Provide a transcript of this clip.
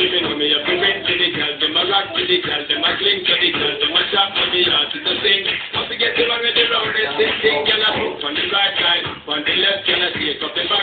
me know me have to rinse to the girl, them a rock to the girl, them a cling to the girl, them a chop to the heart to the sing. Once you get the one with the round, this thing, girl a hook on the right side, on the left, girl a take up the back.